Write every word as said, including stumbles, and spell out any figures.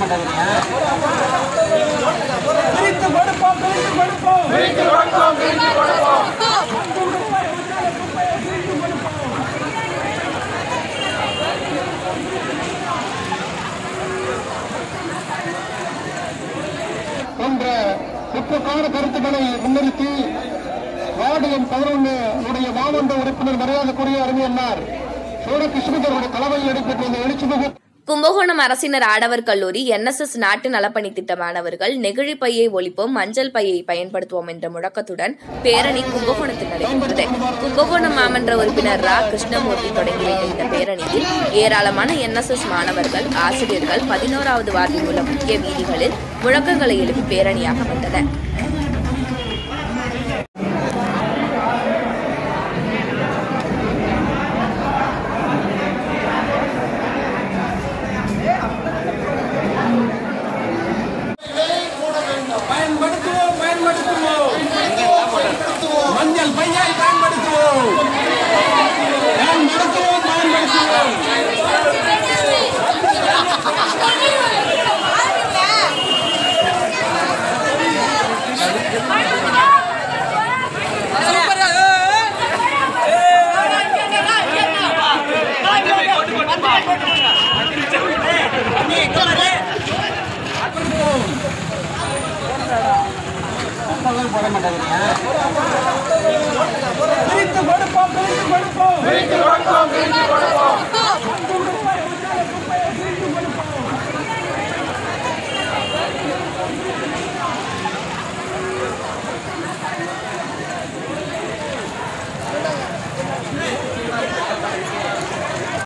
போன்ற குற்றக்கார கருத்துக்களை முன்னிறுத்தி வார்டு எண் பதினொன்று உடைய மாமன்ற உறுப்பினர் மரியாதைக்குரிய அறிஞர் சோழகிருஷ்ணனுடைய தலைமையில் நடைபெற்ற இந்த எழுச்சி கும்பகோணம் அரசினர் ஆடவர் கல்லூரி என் எஸ் எஸ் நாட்டு நலப்பணி திட்ட மாணவர்கள் நெகிழி பையை ஒழிப்போம் மஞ்சள் பையை பயன்படுத்துவோம் என்ற முழக்கத்துடன் பேரணி கும்பகோணத்தில் நடைபெற்றது. கும்பகோணம் மாமன்ற உறுப்பினர் ரா கிருஷ்ணமூர்த்தி தொடங்கி வைத்த இந்த பேரணியில் ஏராளமான என் எஸ் எஸ் மாணவர்கள் ஆசிரியர்கள் பதினோராவது வார்டில் உள்ள முக்கிய வீதிகளில் முழக்கங்களை எழுப்பி பேரணியாக வந்தனர். மஞ்சள் பையை பயன்படுத்துவோம் பயன்படுத்துவோம் பயன்படுத்துவோம் போட மாட்டாங்க. பிரித்து கொடுப்போம் பிரித்து கொடுப்போம்